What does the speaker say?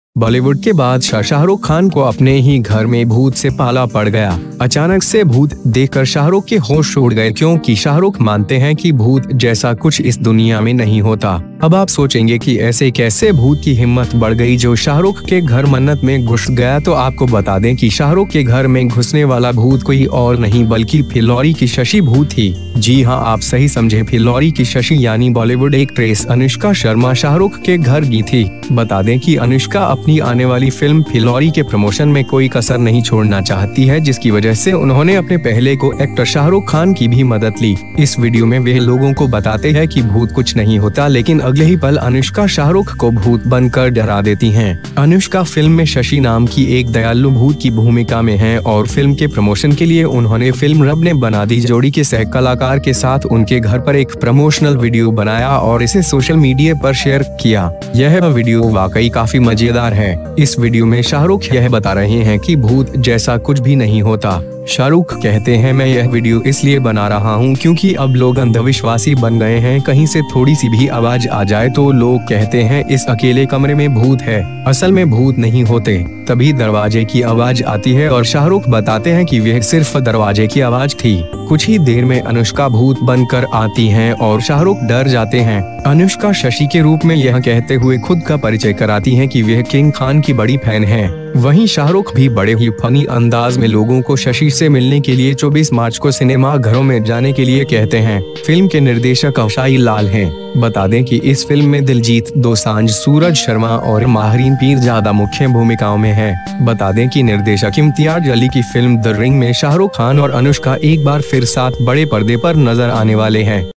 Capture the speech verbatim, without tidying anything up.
बॉलीवुड के बादशाह शाहरुख खान को अपने ही घर में भूत से पाला पड़ गया। अचानक से भूत देखकर शाहरुख के होश उड़ गए, क्योंकि शाहरुख मानते हैं कि भूत जैसा कुछ इस दुनिया में नहीं होता। अब आप सोचेंगे कि ऐसे कैसे भूत की हिम्मत बढ़ गई जो शाहरुख के घर मन्नत में घुस गया। तो आपको बता दें कि शाहरुख के घर में घुसने वाला भूत कोई और नहीं बल्कि फिल्लौरी की शशि भूत थी। जी हाँ, आप सही समझे, फिल्लौरी की शशि यानी बॉलीवुड एक्ट्रेस अनुष्का शर्मा शाहरुख के घर गई थी। बता दें कि अनुष्का अपनी आने वाली फिल्म फिल्लौरी के प्रमोशन में कोई कसर नहीं छोड़ना चाहती है, जिसकी वजह से उन्होंने अपने पहले को एक्टर शाहरुख खान की भी मदद ली। इस वीडियो में वे लोगों को बताते हैं कि भूत कुछ नहीं होता, लेकिन अगले ही पल अनुष्का शाहरुख को भूत बनकर डरा देती हैं। अनुष्का फिल्म में शशि नाम की एक दयालु भूत की भूमिका में है और फिल्म के प्रमोशन के लिए उन्होंने फिल्म रब ने बना दी जोड़ी के सह कलाकार के साथ उनके घर पर एक प्रमोशनल वीडियो बनाया और इसे सोशल मीडिया पर शेयर किया। यह वीडियो वाकई काफी मजेदार है। इस वीडियो में शाहरुख यह बता रहे हैं कि भूत जैसा कुछ भी नहीं होता। शाहरुख कहते हैं, मैं यह वीडियो इसलिए बना रहा हूं क्योंकि अब लोग अंधविश्वासी बन गए हैं। कहीं से थोड़ी सी भी आवाज आ जाए तो लोग कहते हैं इस अकेले कमरे में भूत है। असल में भूत नहीं होते, तभी दरवाजे की आवाज आती है। और शाहरुख बताते हैं कि वह सिर्फ दरवाजे की आवाज थी। कुछ ही देर में अनुष्का भूत बनकर आती हैं और शाहरुख डर जाते हैं। अनुष्का शशि के रूप में यह कहते हुए खुद का परिचय कराती हैं कि वह किंग खान की बड़ी फैन है। वहीं शाहरुख भी बड़े ही फनी अंदाज में लोगों को शशि से मिलने के लिए चौबीस मार्च को सिनेमा घरों में जाने के लिए कहते हैं। फिल्म के निर्देशक अवशाई लाल हैं। बता दें कि इस फिल्म में दिलजीत दोसांझ, सूरज शर्मा और माहरीन पीरजादा मुख्य भूमिकाओं में है। बता दें कि निर्देशक इम्तियाज अली की फिल्म द रिंग में शाहरुख खान और अनुष्का एक बार फिर साथ बड़े पर्दे पर नजर आने वाले हैं।